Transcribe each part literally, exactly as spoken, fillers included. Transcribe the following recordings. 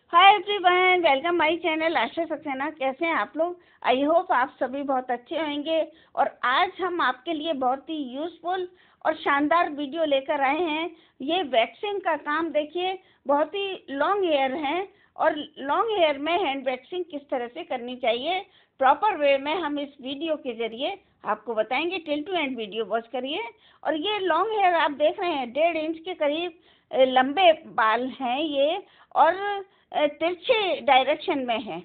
Hi everyone, welcome my channel Asha Saxena. कैसे हैं आप लोग? आई होप आप सभी बहुत अच्छे होंगे। और आज हम आपके लिए बहुत ही यूजफुल और शानदार वीडियो लेकर आए हैं। ये वैक्सिंग का काम देखिए, बहुत ही लॉन्ग हेयर है और लॉन्ग हेयर में हैंड वैक्सिंग किस तरह से करनी चाहिए प्रॉपर वे में हम इस वीडियो के जरिए आपको बताएंगे। Till to end video watch करिए। और ये लॉन्ग हेयर आप देख रहे हैं, डेढ़ इंच के करीब लंबे बाल हैं ये, और तिरछे डायरेक्शन में है।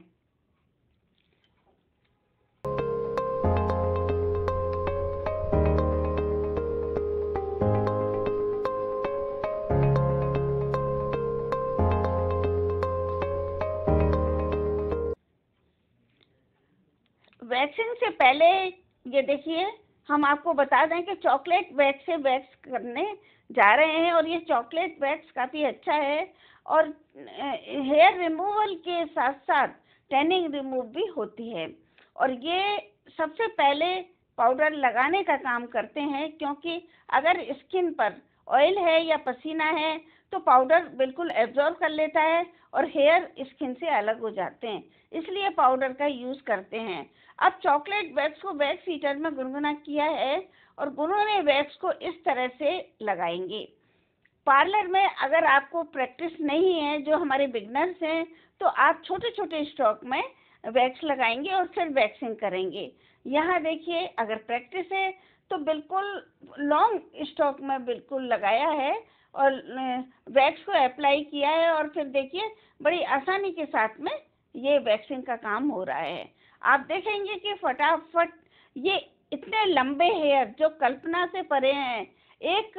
वैक्सिंग से पहले ये देखिए, हम आपको बता दें कि चॉकलेट वैक्स से वैक्स करने जा रहे हैं। और ये चॉकलेट वैक्स काफ़ी अच्छा है और हेयर रिमूवल के साथ साथ टैनिंग रिमूव भी होती है। और ये सबसे पहले पाउडर लगाने का काम करते हैं, क्योंकि अगर स्किन पर ऑयल है या पसीना है तो पाउडर बिल्कुल एब्जॉर्ब कर लेता है और हेयर स्किन से अलग हो जाते हैं, इसलिए पाउडर का यूज़ करते हैं। अब चॉकलेट वैक्स को वैक्स हीटर में गुनगुना किया है और गुनगुने वैक्स को इस तरह से लगाएंगे। पार्लर में अगर आपको प्रैक्टिस नहीं है, जो हमारे बिगनर्स हैं, तो आप छोटे छोटे स्ट्रोक में वैक्स लगाएंगे और फिर वैक्सिंग करेंगे। यहाँ देखिए, अगर प्रैक्टिस है तो बिल्कुल लॉन्ग स्ट्रोक में बिल्कुल लगाया है और वैक्स को अप्लाई किया है, और फिर देखिए बड़ी आसानी के साथ में ये वैक्सिंग का काम हो रहा है। आप देखेंगे कि फटाफट ये इतने लंबे हेयर जो कल्पना से परे हैं, एक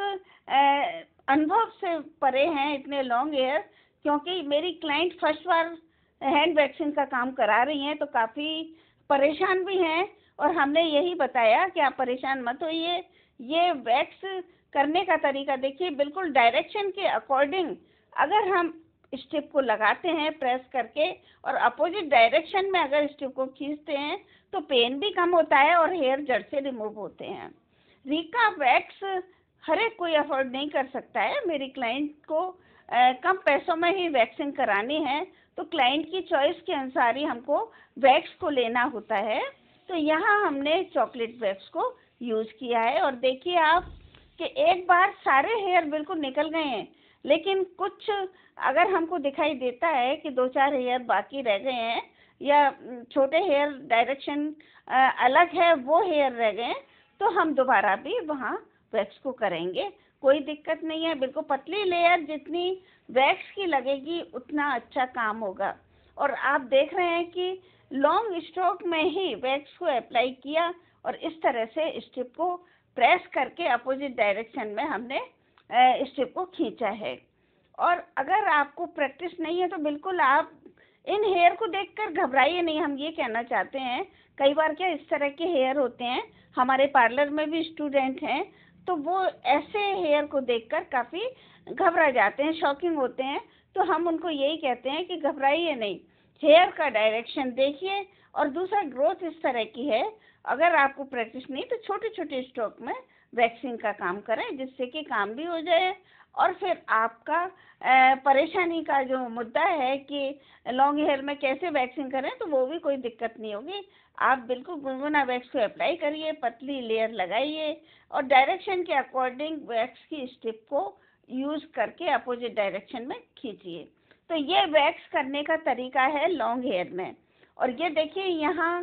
अनुभव से परे हैं इतने लॉन्ग हेयर, क्योंकि मेरी क्लाइंट फर्स्ट बार हैंड वैक्सिंग का काम करा रही हैं तो काफ़ी परेशान भी हैं। और हमने यही बताया कि आप परेशान मत होइए, ये वैक्स करने का तरीका देखिए, बिल्कुल डायरेक्शन के अकॉर्डिंग अगर हम स्टिप को लगाते हैं प्रेस करके और अपोजिट डायरेक्शन में अगर स्टिप को खींचते हैं तो पेन भी कम होता है और हेयर जड़ से रिमूव होते हैं। रीका वैक्स हर एक कोई अफोर्ड नहीं कर सकता है। मेरी क्लाइंट को आ, कम पैसों में ही वैक्सिंग करानी है, तो क्लाइंट की चॉइस के अनुसार ही हमको वैक्स को लेना होता है। तो यहाँ हमने चॉकलेट वैक्स को यूज़ किया है और देखिए आप कि एक बार सारे हेयर बिल्कुल निकल गए हैं, लेकिन कुछ अगर हमको दिखाई देता है कि दो चार हेयर बाकी रह गए हैं या छोटे हेयर डायरेक्शन अलग है, वो हेयर रह गए हैं, तो हम दोबारा भी वहाँ वैक्स को करेंगे। कोई दिक्कत नहीं है, बिल्कुल पतली लेयर जितनी वैक्स की लगेगी उतना अच्छा काम होगा। और आप देख रहे हैं कि लॉन्ग स्ट्रोक में ही वैक्स को अप्लाई किया और इस तरह से स्ट्रिप को प्रेस करके अपोजिट डायरेक्शन में हमने स्ट्रिप को खींचा है। और अगर आपको प्रैक्टिस नहीं है तो बिल्कुल आप इन हेयर को देखकर घबराइए नहीं। हम ये कहना चाहते हैं, कई बार क्या इस तरह के हेयर होते हैं, हमारे पार्लर में भी स्टूडेंट हैं, तो वो ऐसे हेयर को देखकर काफ़ी घबरा जाते हैं, शॉकिंग होते हैं। तो हम उनको यही कहते हैं कि घबराइए नहीं, हेयर का डायरेक्शन देखिए। और दूसरा, ग्रोथ इस तरह की है, अगर आपको प्रैक्टिस नहीं तो छोटे छोटे स्ट्रोक में वैक्सिंग का काम करें, जिससे कि काम भी हो जाए। और फिर आपका परेशानी का जो मुद्दा है कि लॉन्ग हेयर में कैसे वैक्सिंग करें, तो वो भी कोई दिक्कत नहीं होगी। आप बिल्कुल गुनगुना वैक्स को अप्लाई करिए, पतली लेयर लगाइए और डायरेक्शन के अकॉर्डिंग वैक्स की स्टिप को यूज़ करके अपोजिट डायरेक्शन में खींचिए। तो ये वैक्स करने का तरीका है लॉन्ग हेयर में। और ये देखिए, यहाँ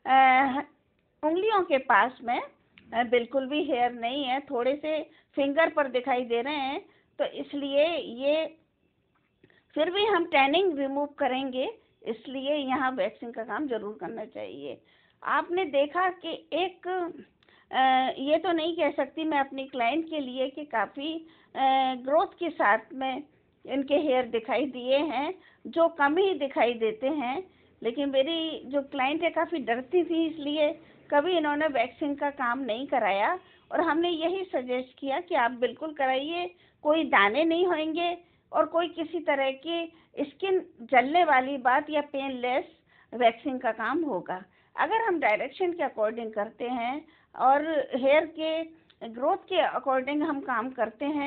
उंगलियों के पास में बिल्कुल भी हेयर नहीं है, थोड़े से फिंगर पर दिखाई दे रहे हैं, तो इसलिए ये फिर भी हम टैनिंग रिमूव करेंगे, इसलिए यहाँ वैक्सिंग का काम ज़रूर करना चाहिए। आपने देखा कि एक आ, ये तो नहीं कह सकती मैं अपनी क्लाइंट के लिए कि काफ़ी ग्रोथ के साथ में इनके हेयर दिखाई दिए हैं, जो कम ही दिखाई देते हैं। लेकिन मेरी जो क्लाइंट है काफ़ी डरती थी, इसलिए कभी इन्होंने वैक्सिंग का काम नहीं कराया। और हमने यही सजेस्ट किया कि आप बिल्कुल कराइए, कोई दाने नहीं होंगे और कोई किसी तरह की स्किन जलने वाली बात या पेनलेस वैक्सिंग का काम होगा। अगर हम डायरेक्शन के अकॉर्डिंग करते हैं और हेयर के ग्रोथ के अकॉर्डिंग हम काम करते हैं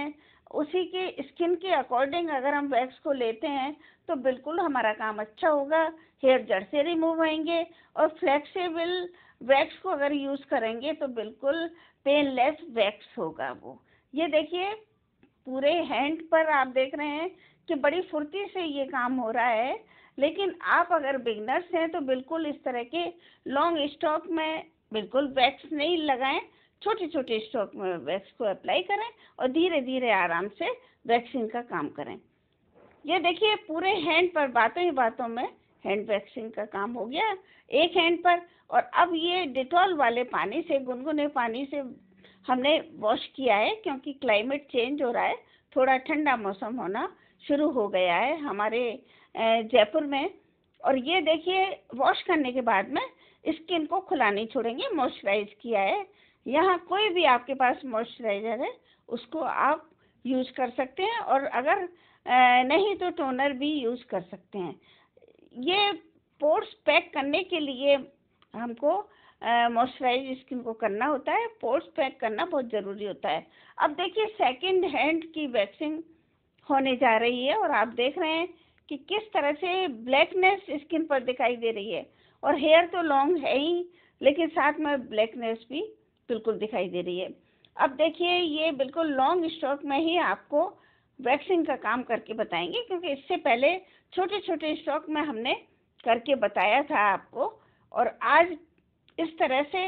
उसी के स्किन के अकॉर्डिंग अगर हम वैक्स को लेते हैं तो बिल्कुल हमारा काम अच्छा होगा, हेयर जड़ से रिमूव होंगे। और फ्लेक्सिबल वैक्स को अगर यूज़ करेंगे तो बिल्कुल पेनलेस वैक्स होगा वो। ये देखिए पूरे हैंड पर आप देख रहे हैं कि बड़ी फुर्ती से ये काम हो रहा है। लेकिन आप अगर बिगनर्स हैं तो बिल्कुल इस तरह के लॉन्ग स्टॉक में बिल्कुल वैक्स नहीं लगाएं, छोटे छोटे स्ट्रोक में वैक्स को अप्लाई करें और धीरे धीरे आराम से वैक्सिंग का काम करें। ये देखिए पूरे हैंड पर बातों ही बातों में हैंड वैक्सिंग का काम हो गया एक हैंड पर। और अब ये डिटॉल वाले पानी से, गुनगुने पानी से हमने वॉश किया है, क्योंकि क्लाइमेट चेंज हो रहा है, थोड़ा ठंडा मौसम होना शुरू हो गया है हमारे जयपुर में। और ये देखिए वॉश करने के बाद में स्किन को खुला नहीं छोड़ेंगे, मॉइस्चराइज किया है। यहाँ कोई भी आपके पास मॉइस्चराइजर है उसको आप यूज़ कर सकते हैं, और अगर नहीं तो टोनर भी यूज़ कर सकते हैं। ये पोर्स पैक करने के लिए हमको मॉइस्चराइज स्किन को करना होता है, पोर्स पैक करना बहुत ज़रूरी होता है। अब देखिए सेकंड हैंड की वैक्सिंग होने जा रही है और आप देख रहे हैं कि किस तरह से ब्लैकनेस स्किन पर दिखाई दे रही है। और हेयर तो लॉन्ग है ही, लेकिन साथ में ब्लैकनेस भी बिल्कुल दिखाई दे रही है। अब देखिए ये बिल्कुल लॉन्ग स्ट्रोक में ही आपको वैक्सिंग का काम करके बताएंगे, क्योंकि इससे पहले छोटे छोटे स्ट्रोक में हमने करके बताया था आपको। और आज इस तरह से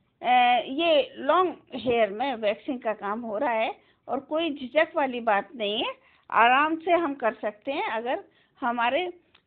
ये लॉन्ग हेयर में वैक्सिंग का काम हो रहा है और कोई झिझक वाली बात नहीं है, आराम से हम कर सकते हैं। अगर हमारे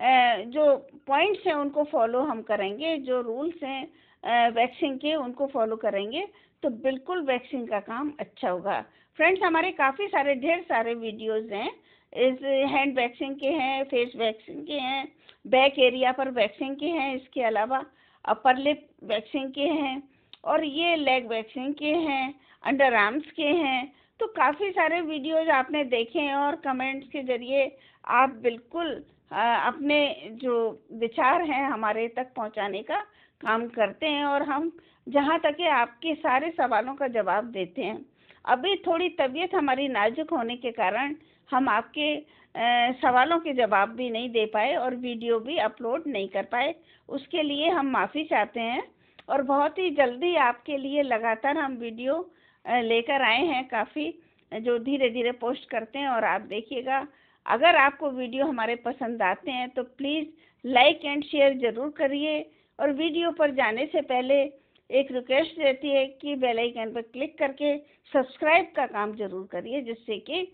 जो पॉइंट्स हैं उनको फॉलो हम करेंगे, जो रूल्स हैं वैक्सिंग के उनको फॉलो करेंगे तो बिल्कुल वैक्सिंग का काम अच्छा होगा। फ्रेंड्स हमारे काफ़ी सारे ढेर सारे वीडियोस हैं, इस हैंड वैक्सिंग के हैं, फेस वैक्सिंग के हैं, बैक एरिया पर वैक्सिंग के हैं, इसके अलावा अपर लिप वैक्सिंग के हैं, और ये लेग वैक्सिंग के हैं, अंडर आर्म्स के हैं। तो काफ़ी सारे वीडियोज आपने देखे हैं और कमेंट्स के ज़रिए आप बिल्कुल अपने जो विचार हैं हमारे तक पहुंचाने का काम करते हैं, और हम जहां तक है आपके सारे सवालों का जवाब देते हैं। अभी थोड़ी तबीयत हमारी नाजुक होने के कारण हम आपके आ, सवालों के जवाब भी नहीं दे पाए और वीडियो भी अपलोड नहीं कर पाए, उसके लिए हम माफ़ी चाहते हैं। और बहुत ही जल्दी आपके लिए लगातार हम वीडियो लेकर आए हैं, काफ़ी जो धीरे धीरे पोस्ट करते हैं। और आप देखिएगा अगर आपको वीडियो हमारे पसंद आते हैं तो प्लीज़ लाइक एंड शेयर ज़रूर करिए। और वीडियो पर जाने से पहले एक रिक्वेस्ट रहती है कि बेल आइकन पर क्लिक करके सब्सक्राइब का काम ज़रूर करिए, जिससे कि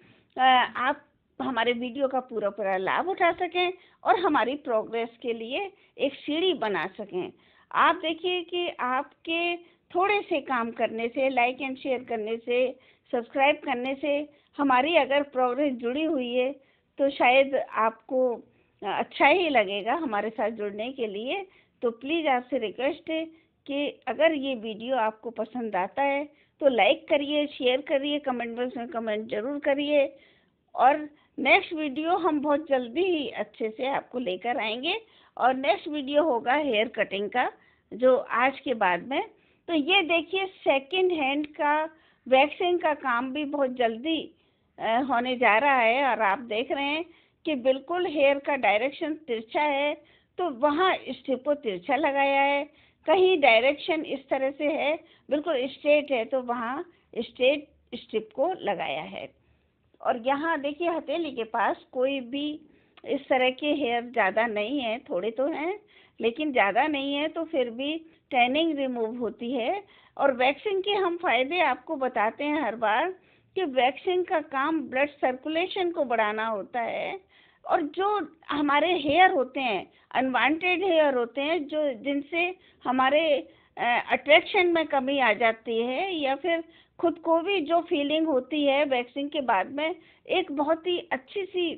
आप हमारे वीडियो का पूरा पूरा लाभ उठा सकें और हमारी प्रोग्रेस के लिए एक सीढ़ी बना सकें। आप देखिए कि आपके थोड़े से काम करने से, लाइक एंड शेयर करने से, सब्सक्राइब करने से हमारी अगर प्रोग्रेस जुड़ी हुई है तो शायद आपको अच्छा ही लगेगा हमारे साथ जुड़ने के लिए। तो प्लीज़ आपसे रिक्वेस्ट है कि अगर ये वीडियो आपको पसंद आता है तो लाइक करिए, शेयर करिए, कमेंट बॉक्स में कमेंट ज़रूर करिए। और नेक्स्ट वीडियो हम बहुत जल्दी ही अच्छे से आपको लेकर आएंगे, और नेक्स्ट वीडियो होगा हेयर कटिंग का, जो आज के बाद में। तो ये देखिए सेकंड हैंड का वैक्सिंग का काम भी बहुत जल्दी होने जा रहा है, और आप देख रहे हैं कि बिल्कुल हेयर का डायरेक्शन तिरछा है तो वहाँ स्ट्रिप को तिरछा लगाया है, कहीं डायरेक्शन इस तरह से है बिल्कुल स्ट्रेट है तो वहाँ स्ट्रेट स्ट्रिप को लगाया है। और यहाँ देखिए हथेली के पास कोई भी इस तरह के हेयर ज़्यादा नहीं है, थोड़े तो हैं लेकिन ज़्यादा नहीं है, तो फिर भी टैनिंग रिमूव होती है। और वैक्सिंग के हम फ़ायदे आपको बताते हैं हर बार कि वैक्सिंग का काम ब्लड सर्कुलेशन को बढ़ाना होता है, और जो हमारे हेयर होते हैं अनवांटेड हेयर होते हैं, जो जिनसे हमारे अट्रैक्शन में कमी आ जाती है, या फिर खुद को भी जो फीलिंग होती है वैक्सिंग के बाद में एक बहुत ही अच्छी सी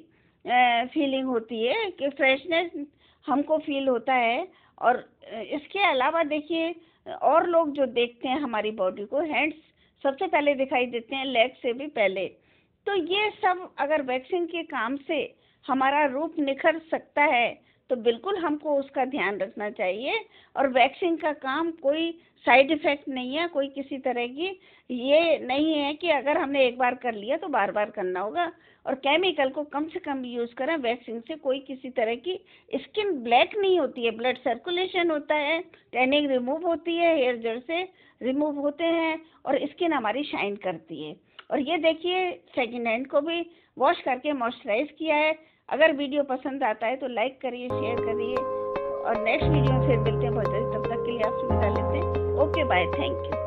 फीलिंग होती है कि फ्रेशनेस हमको फील होता है। और इसके अलावा देखिए और लोग जो देखते हैं हमारी बॉडी को, हैंड्स सबसे पहले दिखाई देते हैं, लेग से भी पहले। तो ये सब अगर वैक्सिंग के काम से हमारा रूप निखर सकता है तो बिल्कुल हमको उसका ध्यान रखना चाहिए। और वैक्सिंग का काम कोई साइड इफ़ेक्ट नहीं है, कोई किसी तरह की ये नहीं है कि अगर हमने एक बार कर लिया तो बार बार करना होगा। और केमिकल को कम से कम यूज़ करें। वैक्सिंग से कोई किसी तरह की स्किन ब्लैक नहीं होती है, ब्लड सर्कुलेशन होता है, टैनिंग रिमूव होती है, हेयर जड़ से रिमूव होते हैं और स्किन हमारी शाइन करती है। और ये देखिए सेकेंड हैंड को भी वॉश करके मॉइस्चराइज किया है। अगर वीडियो पसंद आता है तो लाइक करिए, शेयर करिए और नेक्स्ट वीडियो में फिर मिलते हैं। बहुत जल्दी, तब तक के लिए आपसे विदा लेते हैं। Okay bye, thank you.